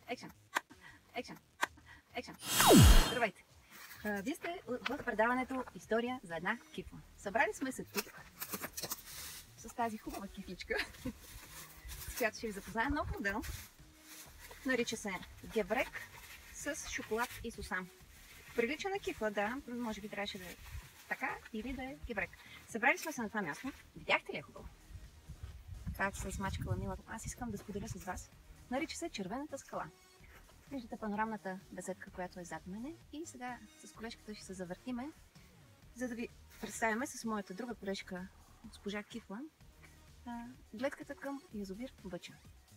Екшен. Екшен. Екшен. Здравейте. Вие сте в предаването История за една кифла. Събрали сме се тук с тази хубава кифличка, с която ще ви запознаем нов модел. Нарича се геврек с шоколад и сусам. Прилича на кифла, да, може би трябваше да е така или да е геврек. Събрали сме се на това място. Видяхте ли е хубаво? Как се смачкала милата. Аз искам да споделя с вас. Нарича се Червената скала. Виждате панорамната беседка, която е зад мене. И сега с колежката ще се завъртиме, за да ви представяме с моята друга колежка, госпожа Кифла, гледката към язовир Въча.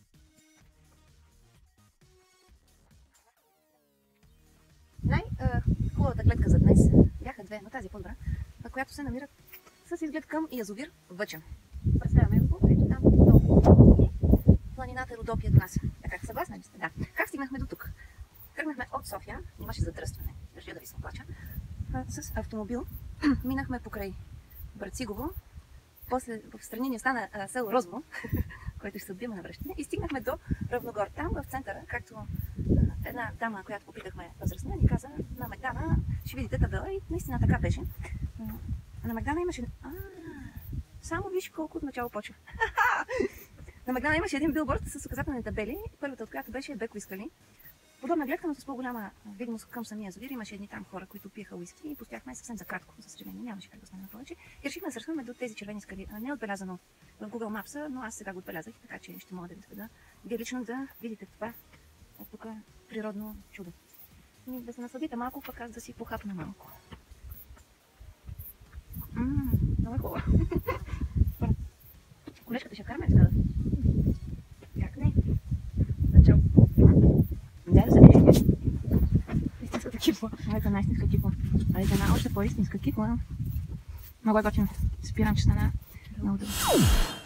Най-хубавата гледка за днес бяха две, но тази е по-добра, на която се намира с изглед към язовир Въча. Представяме го, ето там долу. Планината Родопия до нас. Така, съгласна ли сте? Да. Как стигнахме до тук? Тръгнахме от София, имаше задръстване, държа да ви се оплача, с автомобил. Минахме покрай Брацигово, после в страни ни остана село Розово, което ще се отбиме на връщане, и стигнахме до Равногор. Там в центъра, както една дама, която попитахме възрастна, ни каза, на Мегдана ще видите табела, и наистина така беше. На Мегдана имаше... само виж колко от начало почва. На Мегдана имаше един билборд с указателни табели, първата от която беше Беко Искали. Подобна гледка, но с по-голяма видимост към самия язовир. Имаше едни там хора, които пиеха уиски, и постояхме съвсем за кратко, за съжаление. Нямаше как да сме на повече. И решихме да сръщаме до тези червени скали. Не е отбелязано в Google Maps, но аз сега го отбелязах, така че ще мога да ви сведа. Вие лично да видите това тук природно чудо. И да се насладите малко, пък аз да си похапна малко. Много е хубаво. Колежката ще караме, така да. Как не? Начало. Дай да се виждаш. Истинската кифла. Ето една истинска кифла. А ето една още по-истинска кифла. Много е готино. Спирам, че стана много добре.